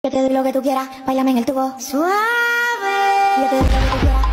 Yo te doy lo que tú quieras, bailame en el tubo suave. Yo te doy lo que tú quieras.